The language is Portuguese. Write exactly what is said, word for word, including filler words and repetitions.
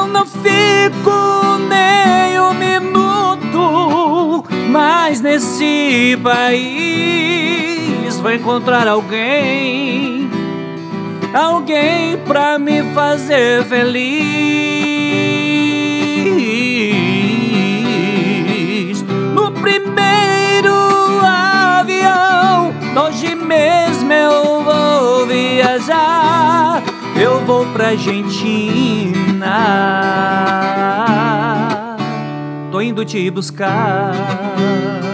não fico nem um minuto mais nesse país. Vou encontrar alguém, alguém pra me fazer feliz. No primeiro avião, hoje mesmo eu vou viajar. Eu vou pra Argentina, tô indo te buscar.